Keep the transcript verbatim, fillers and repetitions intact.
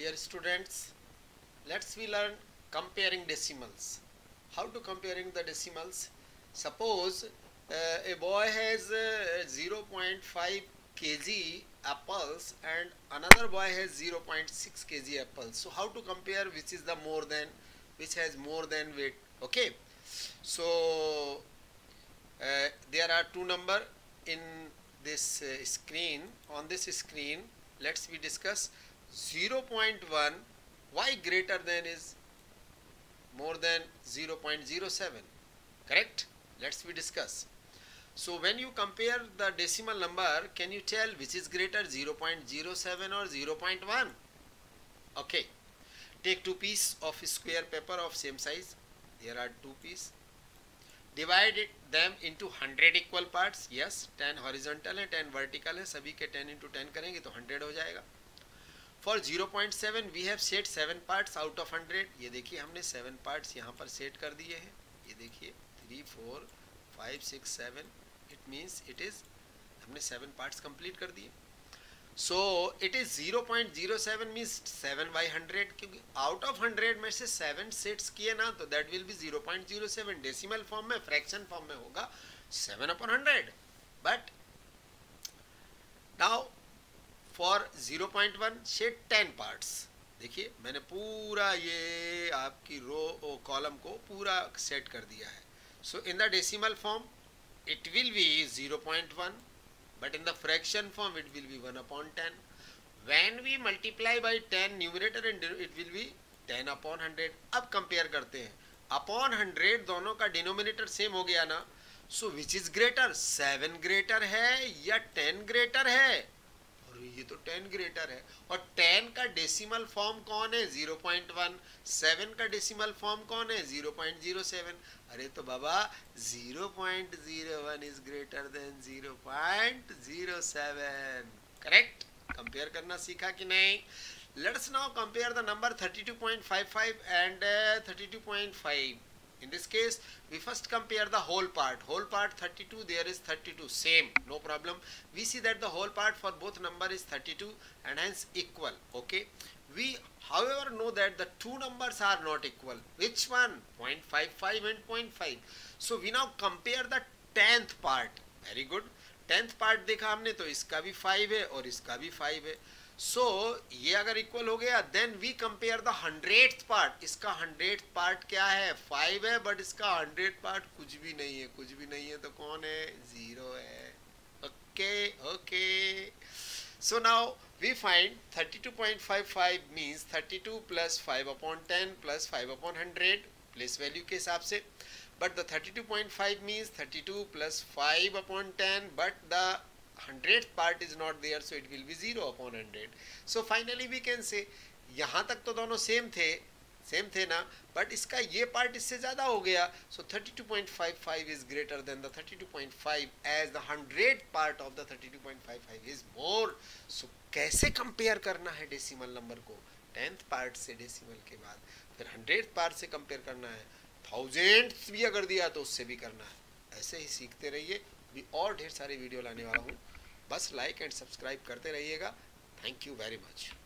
Dear students, let's we learn comparing decimals. How to comparing the decimals? Suppose uh, a boy has uh, zero point five kilograms apples and another boy has zero point six kilograms apples. So how to compare which is the more than, which has more than weight? Okay. So uh, there are two number in this uh, screen. On this screen, let's we discuss zero point one. Why greater than is more than zero point zero seven? Correct? Let's we discuss. So when you compare the decimal number, can you tell which is greater, zero point zero seven or zero point one? Okay. Take two pieces of square paper of same size. There are two pieces. Divide it, them into one hundred equal parts. Yes, ten horizontal है, ten vertical है. सभी के ten into ten करेंगे तो one hundred हो जाएगा. For zero point seven we have set seven parts out of one hundred. ये देखिए हमने seven parts यहाँ पर set कर दिए हैं. ये देखिए three, four, five, six, seven. It means it is हमने seven parts complete कर दिए. So it is zero point zero seven means seven by one hundred, क्योंकि out of one hundred में से seven sets किए ना तो that will be zero point zero seven. Decimal form में, fraction form में होगा seven upon one hundred. But now for zero point one set ten parts. देखिए मैंने पूरा ये आपकी रो और कॉलम को पूरा सेट कर दिया है. So in the decimal form it will be zero point one, but in the fraction form it will be one upon ten. When we multiply by ten numerator and it will be ten upon one hundred. अब compare करते हैं. Upon one hundred दोनों का denominator same हो गया ना. So which is greater? seven greater है या ten greater है? ये तो ten ग्रेटर है. और ten का डेसिमल फॉर्म कौन है? zero point one. seven का डेसिमल फॉर्म कौन है? zero point zero seven. अरे तो बाबा zero point zero one is greater than zero point zero seven. Correct? Compare करना सीखा कि नहीं? Let's now compare the number thirty-two point five five and uh, thirty-two point five. In this case, we first compare the whole part. Whole part thirty-two, there is thirty-two. Same, no problem. We see that the whole part for both number is thirty-two and hence equal. Okay. We, however, know that the two numbers are not equal. Which one? zero point five five and zero point five. So we now compare the tenth part. Very good. tenth part देखा हमने तो इसका भी five है और इसका भी five है. So ये अगर इक्वल हो गया then we compare the hundredth part. इसका hundredth part क्या है? five है, but इसका hundredth part कुछ भी नहीं है. कुछ भी नहीं है तो कौन है? zero है. Okay, okay. So now we find thirty-two point five five means thirty-two plus five upon ten plus five upon one hundred place value के हिसाब से. But the thirty-two point five means thirty-two plus five upon ten, but the hundredth part is not there, so it will be zero upon one hundred. So finally we can say यहाँ तक तो दोनों same थे, same थे ना, but इसका ये part इससे ज़्यादा हो गया. So thirty-two point five five is greater than the thirty-two point five as the hundredth part of the thirty-two point five five is more. So कैसे कंपेयर करना है डेसिमल नंबर को? टेंथ पार्ट से decimal के बाद फिर hundred part से compare करना है. थाउजेंड भी अगर दिया तो उससे भी करना है. ऐसे ही सीखते रहिए. भी और ढेर सारे वीडियो लाने वाला हूँ. बस लाइक एंड सब्सक्राइब करते रहिएगा. Thank you very much.